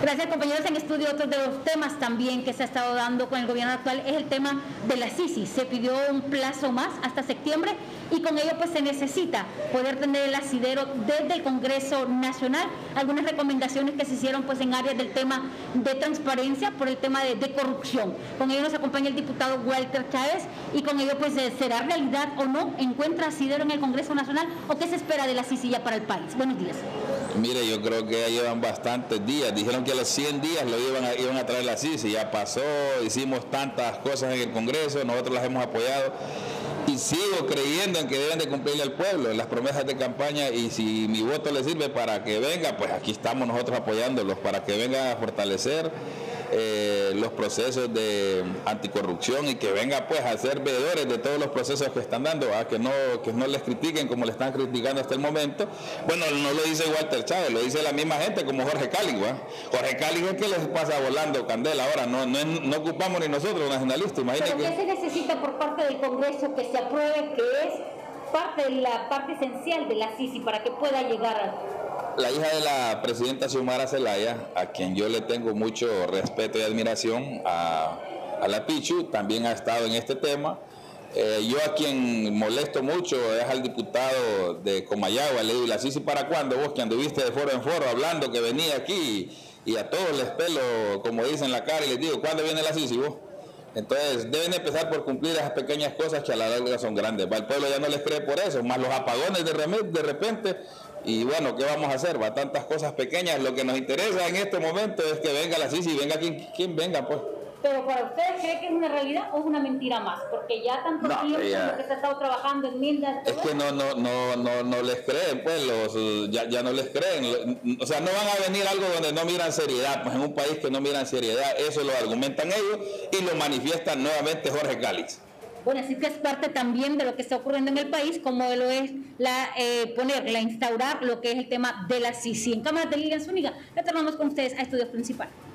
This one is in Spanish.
Gracias, compañeros. En estudio, otro de los temas también que se ha estado dando con el gobierno actual es el tema de la Sisi. Se pidió un plazo más hasta septiembre y con ello pues se necesita poder tener el asidero desde el Congreso Nacional. Algunas recomendaciones que se hicieron pues en áreas del tema de transparencia por el tema de corrupción. Con ello nos acompaña el diputado Walter Chávez y con ello pues será realidad o no, encuentra asidero en el Congreso Nacional o qué se espera de la Sisi ya para el país. Buenos días. Mire, yo creo que ya llevan bastantes días. Dijeron que a los 100 días lo iban a traer la Sisi. Ya pasó, hicimos tantas cosas en el Congreso, nosotros las hemos apoyado y sigo creyendo en que deben de cumplirle al pueblo las promesas de campaña, y si mi voto le sirve para que venga, pues aquí estamos nosotros apoyándolos para que venga a fortalecer los procesos de anticorrupción y que venga pues a ser veedores de todos los procesos que están dando, que no les critiquen como le están criticando hasta el momento. Bueno, no lo dice Walter Chávez, lo dice la misma gente como Jorge Cáliz. Jorge Cáliz es que les pasa volando candela ahora, no ocupamos ni nosotros los nacionalistas. Imagínate. ¿Pero qué se necesita por parte del Congreso que se apruebe, que es la parte esencial de la Sisi para que pueda llegar a... La hija de la presidenta Xiomara Zelaya, a quien yo le tengo mucho respeto y admiración, a la Pichu, también ha estado en este tema. Yo a quien molesto mucho es al diputado de Comayagua. Le digo, ¿la Sisi para cuándo? Vos que anduviste de foro en foro hablando que venía aquí y a todos les pelo, como dicen, la cara y les digo, ¿cuándo viene la Sisi vos? Entonces deben empezar por cumplir esas pequeñas cosas que a la larga son grandes. El pueblo ya no les cree por eso, más los apagones de repente. Y bueno, ¿qué vamos a hacer? Tantas cosas pequeñas. Lo que nos interesa en este momento es que venga la Sisi, venga quien venga, pues. Pero para ustedes, ¿cree que es una realidad o es una mentira más? Porque ya tanto tiempo que se ha estado trabajando en enmiendas. Es que no les creen, pues, ya no les creen. O sea, no van a venir algo donde no miran seriedad, pues en un país que no miran seriedad, eso lo argumentan ellos y lo manifiestan nuevamente Jorge Cáliz. Bueno, así que es parte también de lo que está ocurriendo en el país, como lo es instaurar lo que es el tema de la Sisi. En Cámara de Lilian Zúñiga, retornamos con ustedes a Estudios Principal.